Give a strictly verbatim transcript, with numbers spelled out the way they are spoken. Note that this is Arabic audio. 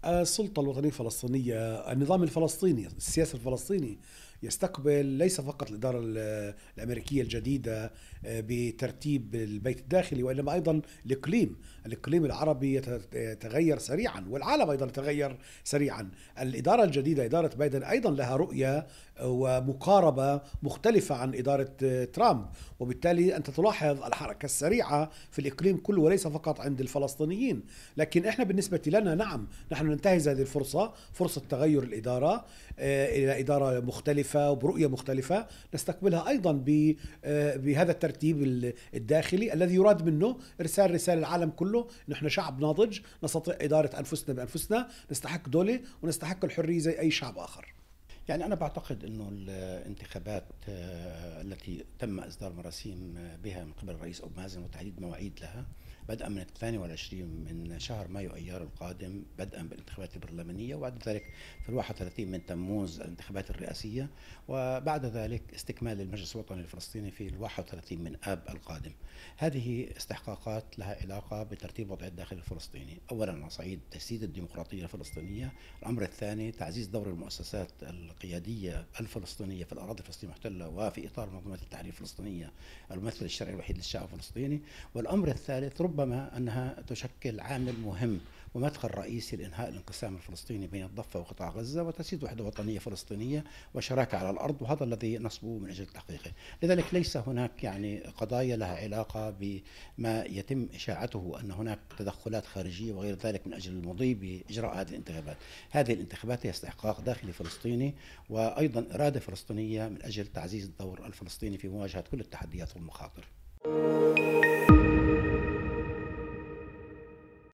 السلطة الوطنية الفلسطينية، النظام الفلسطيني، السياسي الفلسطيني يستقبل ليس فقط الإدارة ال- الأمريكية الجديدة آه، بترتيب البيت الداخلي، وإنما أيضا الإقليم الإقليم العربي يت- يتغير سريعا، والعالم أيضا يتغير سريعا. الإدارة الجديدة إدارة بايدن أيضا لها رؤية ومقاربة مختلفة عن إدارة آه، ترامب، وبالتالي أنت تلاحظ الحركة السريعة في الإقليم كله وليس فقط عند الفلسطينيين. لكن إحنا بالنسبة لنا نعم، نحن ننتهز هذه الفرصة، فرصة تغير الإدارة آه، إلى إدارة مختلفة وبرؤية مختلفة، نستقبلها أيضا ب- آه، بهذا الترتيب ال- الداخلي الذي يراد منه إرسال رسالة للعالم كله: نحن شعب ناضج، نستطيع إدارة أنفسنا بأنفسنا، نستحق دولة ونستحق الحرية زي أي شعب آخر. يعني أنا بعتقد أنه الانتخابات آه، التي تم إصدار مراسيم بها من قبل الرئيس أبو مازن وتحديد مواعيد لها بدءا من الثاني والعشرين من شهر مايو أيار القادم، بدءا بالانتخابات البرلمانية، وبعد ذلك في الواحد والثلاثين من تموز الانتخابات الرئاسية، وبعد ذلك استكمال المجلس الوطني الفلسطيني في الواحد والثلاثين من آب القادم. هذه استحقاقات لها علاقة بترتيب وضع الداخل الفلسطيني، أولا على صعيد تجسيد الديمقراطية الفلسطينية، الأمر الثاني تعزيز دور المؤسسات القيادية الفلسطينية في الأراضي الفلسطينية المحتلة وفي إطار منظومة التحرير الفلسطينية الممثل الشرعي الوحيد للشعب الفلسطيني، والأمر الثالث ربما أنها تشكل عامل مهم ومدخل رئيسي لإنهاء الانقسام الفلسطيني بين الضفة وقطاع غزة وتسييد وحدة وطنية فلسطينية وشراكة على الأرض، وهذا الذي نصبه من أجل تحقيقه. لذلك ليس هناك يعني قضايا لها علاقة بما يتم إشاعته أن هناك تدخلات خارجية وغير ذلك من أجل المضي بإجراء هذه الانتخابات. هذه الانتخابات هي استحقاق داخلي فلسطيني، وأيضا إرادة فلسطينية من أجل تعزيز الدور الفلسطيني في مواجهة كل التحديات والمخاطر.